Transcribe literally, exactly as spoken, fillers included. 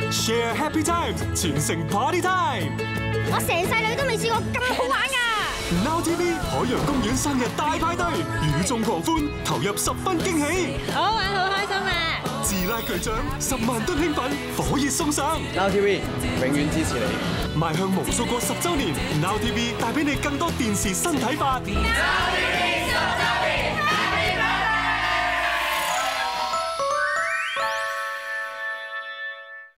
Share happy times， 全城 party time。 我成世女都未試過咁好玩㗎。 Now T V 海洋公園生日大派對，與眾狂歡，投入十分驚喜。 好玩，好開心啊！ 自拉巨獎，十萬噸興奮，火熱送上。 Now T V 永遠支持你。 邁向無數個十週年 ，Now T V 帶俾你更多電視新睇法。